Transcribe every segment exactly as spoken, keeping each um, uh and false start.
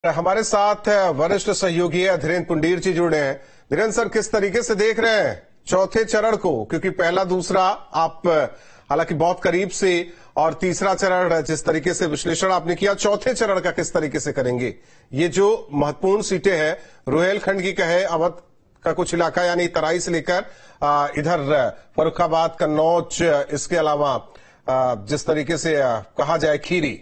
हमारे साथ वरिष्ठ सहयोगी धीरेन्द्र पुंडीर जी जुड़े हैं। धीरेन्द्र सर, किस तरीके से देख रहे हैं चौथे चरण को, क्योंकि पहला दूसरा आप हालांकि बहुत करीब से, और तीसरा चरण जिस तरीके से विश्लेषण आपने किया, चौथे चरण का किस तरीके से करेंगे? ये जो महत्वपूर्ण सीटें हैं, रुहेलखंड की कहे, अवध का कुछ इलाका यानी तराई से लेकर इधर फर्रुखाबाद, कन्नौज, इसके अलावा जिस तरीके से कहा जाए खीरी।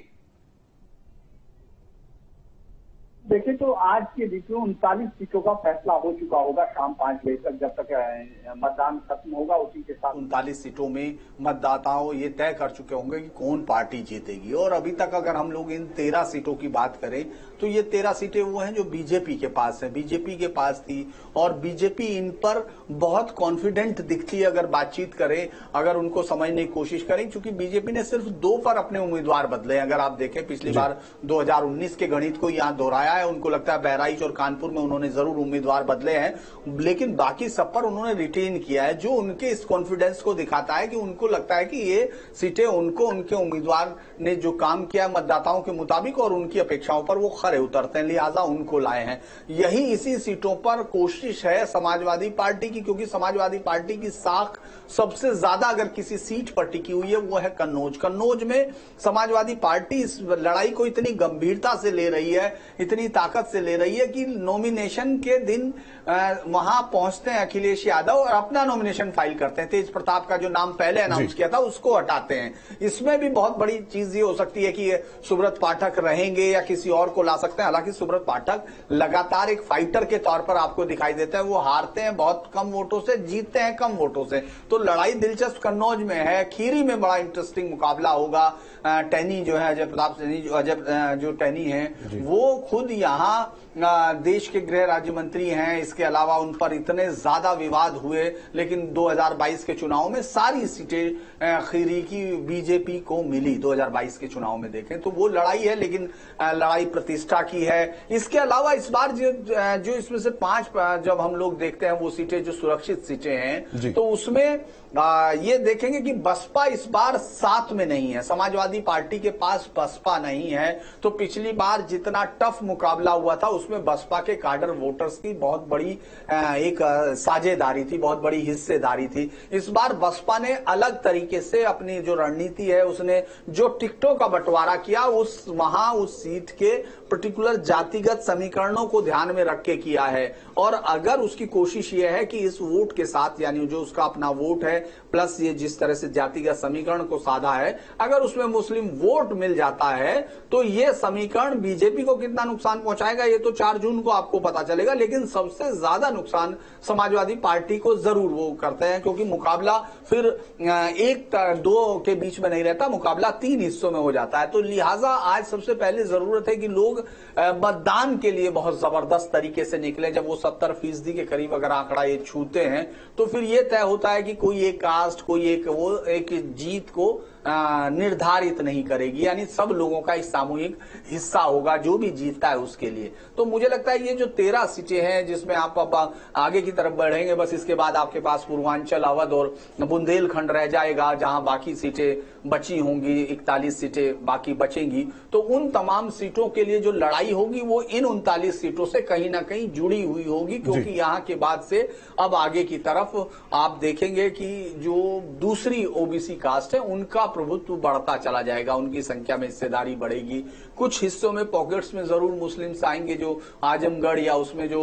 देखिए, तो आज के बीच में उनतालीस सीटों का फैसला हो चुका होगा शाम पांच बजे तक, जब तक मतदान खत्म होगा। उसी के साथ उनतालीस सीटों में मतदाताओं ये तय कर चुके होंगे कि कौन पार्टी जीतेगी। और अभी तक अगर हम लोग इन तेरह सीटों की बात करें तो ये तेरह सीटें वो हैं जो बीजेपी के पास है, बीजेपी के पास थी, और बीजेपी इन पर बहुत कॉन्फिडेंट दिखती है अगर बातचीत करें, अगर उनको समझने की कोशिश करें, क्योंकि बीजेपी ने सिर्फ दो पर अपने उम्मीदवार बदले। अगर आप देखें, पिछली बार दो हजार उन्नीस के गणित को यहां दोहराया है। उनको लगता है बहराइच और कानपुर में उन्होंने जरूर उम्मीदवार बदले हैं, लेकिन बाकी सब पर उन्होंने रिटेन किया है, जो उनके इस कॉन्फिडेंस को दिखाता है कि उनको लगता है कि ये सीटें उनको, उनके उम्मीदवार ने जो काम किया मतदाताओं के मुताबिक और उनकी अपेक्षाओं पर वो खरे उतरते हैं, लिहाजा उनको लाए हैं। यही इसी सीटों पर कोशिश है समाजवादी पार्टी की, क्योंकि समाजवादी पार्टी की साख सबसे ज्यादा अगर किसी सीट पर टिकी हुई है वो है कन्नौज। कन्नौज में समाजवादी पार्टी इस लड़ाई को इतनी गंभीरता से ले रही है, इतनी ताकत से ले रही है कि नॉमिनेशन के दिन वहां पहुंचते हैं अखिलेश यादव और अपना नॉमिनेशन फाइल करते हैं। तेज प्रताप का जो नाम पहले अनाउंस किया था उसको हटाते हैं। इसमें भी बहुत बड़ी चीज ये हो सकती है कि सुब्रत पाठक रहेंगे या किसी और को ला सकते हैं। हालांकि सुब्रत पाठक लगातार एक फाइटर के तौर पर आपको दिखाई देता है। वो हारते हैं बहुत कम वोटों से, जीतते हैं कम वोटों से। तो लड़ाई दिलचस्प कन्नौज में है। खीरी में बड़ा इंटरेस्टिंग मुकाबला होगा। टैनी जो है, अजय प्रताप अजय जो टैनी है, वो खुद यहाँ देश के गृह राज्य मंत्री हैं। इसके अलावा उन पर इतने ज्यादा विवाद हुए, लेकिन दो हजार बाईस के चुनाव में सारी सीटें खीरी की बीजेपी को मिली। दो हजार बाईस के चुनाव में देखें तो वो लड़ाई है, लेकिन लड़ाई प्रतिष्ठा की है। इसके अलावा इस बार जो, जो इसमें से पांच जब हम लोग देखते हैं वो सीटें जो सुरक्षित सीटें हैं, तो उसमें आ, ये देखेंगे कि बसपा इस बार साथ में नहीं है। समाजवादी पार्टी के पास बसपा नहीं है। तो पिछली बार जितना टफ मुकाबला हुआ था उसमें बसपा के काडर वोटर्स की बहुत बड़ी आ, एक साझेदारी थी, बहुत बड़ी हिस्सेदारी थी। इस बार बसपा ने अलग तरीके से अपनी जो रणनीति है, उसने जो टिकटों का बंटवारा किया, उस वहां उस सीट के पर्टिकुलर जातिगत समीकरणों को ध्यान में रख के किया है। और अगर उसकी कोशिश यह है कि इस वोट के साथ, यानी जो उसका अपना वोट है प्लस ये जिस तरह से जातिगत समीकरण को साधा है, अगर उसमें मुस्लिम वोट मिल जाता है तो ये समीकरण बीजेपी को कितना नुकसान पहुंचाएगा ये तो चार जून को आपको पता चलेगा। लेकिन सबसे ज्यादा नुकसान समाजवादी पार्टी को जरूर वो करते हैं, क्योंकि मुकाबला फिर एक दो के बीच में नहीं रहता, मुकाबला तीन हिस्सों में हो जाता है। तो लिहाजा आज सबसे पहले जरूरत है कि लोग मतदान के लिए बहुत जबरदस्त तरीके से निकले। जब वो सत्तर फीसदी के करीब अगर आंकड़ा ये छूते हैं तो फिर ये तय होता है कि कोई एक कास्ट, कोई एक वो एक जीत को निर्धारित नहीं करेगी, यानी सब लोगों का इस सामूहिक हिस्सा होगा जो भी जीतता है उसके लिए। तो मुझे लगता है ये जो तेरह सीटें हैं जिसमें आप अब आगे की तरफ बढ़ेंगे, बस इसके बाद आपके पास पूर्वांचल, अवध और बुंदेलखंड रह जाएगा, जहां बाकी सीटें बची होंगी, इकतालीस सीटें बाकी बचेंगी। तो उन तमाम सीटों के लिए जो लड़ाई होगी वो इन उनतालीस सीटों से कहीं ना कहीं जुड़ी हुई होगी, क्योंकि यहां के बाद से अब आगे की तरफ आप देखेंगे कि जो दूसरी ओबीसी कास्ट है उनका प्रभुत्व बढ़ता चला जाएगा, उनकी संख्या में हिस्सेदारी बढ़ेगी। कुछ हिस्सों में पॉकेट्स में जरूर मुस्लिम्स आएंगे जो आजमगढ़ या उसमें जो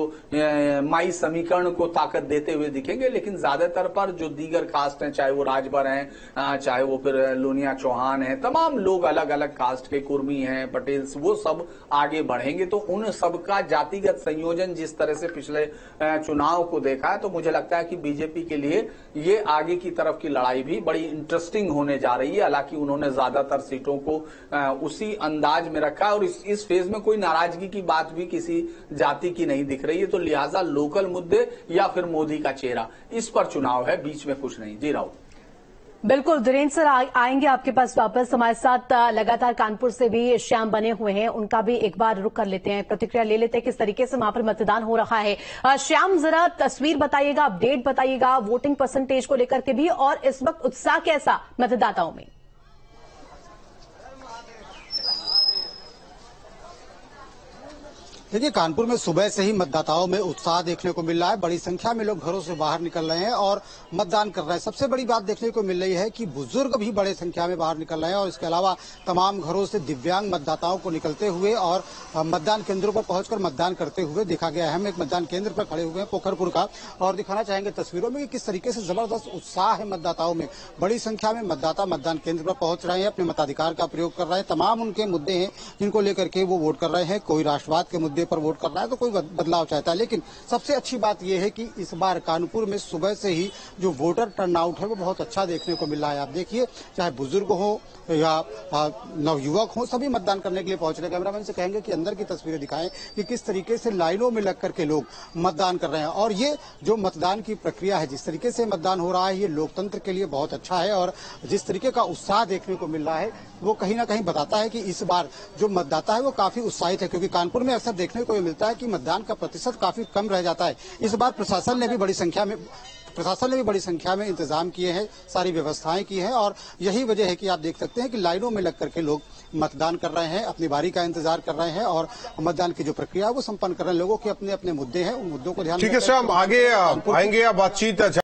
माई समीकरण को ताकत देते हुए दिखेंगे, लेकिन ज्यादातर पर जो दीगर कास्ट हैं, चाहे वो राजभर हैं, चाहे वो फिर लोनिया चौहान है, तमाम लोग अलग अलग कास्ट के, कुर्मी हैं, पटेल्स, वो सब आगे बढ़ेंगे। तो उन सबका जातिगत संयोजन जिस तरह से पिछले चुनाव को देखा है, तो मुझे लगता है कि बीजेपी के लिए ये आगे की तरफ की लड़ाई भी बड़ी इंटरेस्टिंग होने जा रही है। हालांकि उन्होंने ज्यादातर सीटों को आ, उसी अंदाज में रखा है और इस, इस फेज में कोई नाराजगी की बात भी किसी जाति की नहीं दिख रही है। तो लिहाजा लोकल मुद्दे या फिर मोदी का चेहरा, इस पर चुनाव है, बीच में कुछ नहीं। जी राहुल। बिल्कुल धीरेन्द्र सर, आएंगे आपके पास वापस। हमारे साथ लगातार कानपुर से भी श्याम बने हुए हैं, उनका भी एक बार रुख कर लेते हैं, प्रतिक्रिया ले लेते हैं किस तरीके से वहां पर मतदान हो रहा है। श्याम, जरा तस्वीर बताइएगा, अपडेट बताइएगा वोटिंग परसेंटेज को लेकर के भी, और इस वक्त उत्साह कैसा मतदाताओं में? देखिए, कानपुर में सुबह से ही मतदाताओं में उत्साह देखने को मिल रहा है। बड़ी संख्या में लोग घरों से बाहर निकल रहे हैं और मतदान कर रहे हैं। सबसे बड़ी बात देखने को मिल रही है कि बुजुर्ग भी बड़े संख्या में बाहर निकल रहे हैं और इसके अलावा तमाम घरों से दिव्यांग मतदाताओं को निकलते हुए और मतदान केंद्रों पर पहुंचकर मतदान करते हुए देखा गया है। हम एक मतदान केंद्र पर खड़े हुए हैं पोखरपुर का और दिखाना चाहेंगे तस्वीरों में कि किस तरीके से जबरदस्त उत्साह है मतदाताओं में। बड़ी संख्या में मतदाता मतदान केंद्र पर पहुंच रहे हैं, अपने मताधिकार का प्रयोग कर रहे हैं। तमाम उनके मुद्दे हैं जिनको लेकर के वो वोट कर रहे हैं। कोई राष्ट्रवाद के मुद्दे पर वोट कर रहा है तो कोई बदलाव चाहता है। लेकिन सबसे अच्छी बात यह है कि इस बार कानपुर में सुबह से ही जो वोटर टर्नआउट है वो बहुत अच्छा देखने को मिल रहा है। आप देखिए, चाहे बुजुर्ग हो या नवयुवक हो, सभी मतदान करने के लिए पहुंच रहे हैं। कैमरामैन से कहेंगे कि अंदर की तस्वीरें दिखाएं कि किस तरीके से लाइनों में लग करके लोग मतदान कर रहे हैं। और ये जो मतदान की प्रक्रिया है, जिस तरीके से मतदान हो रहा है, ये लोकतंत्र के लिए बहुत अच्छा है। और जिस तरीके का उत्साह देखने को मिल रहा है वो कहीं ना कहीं बताता है कि इस बार जो मतदाता है वो काफी उत्साहित है, क्योंकि कानपुर में अक्सर देखने को मिलता है कि मतदान का प्रतिशत काफी कम रह जाता है। इस बार प्रशासन ने भी बड़ी संख्या में प्रशासन ने भी बड़ी संख्या में इंतजाम किए हैं, सारी व्यवस्थाएं की हैं और यही वजह है कि आप देख सकते हैं कि लाइनों में लग करके लोग मतदान कर रहे हैं, अपनी बारी का इंतजार कर रहे हैं और मतदान की जो प्रक्रिया है वो संपन्न कर रहे हैं। लोगों के अपने अपने मुद्दे हैं, उन मुद्दों को ध्यान में ठीक है श्याम, आगे आएंगे आप बातचीत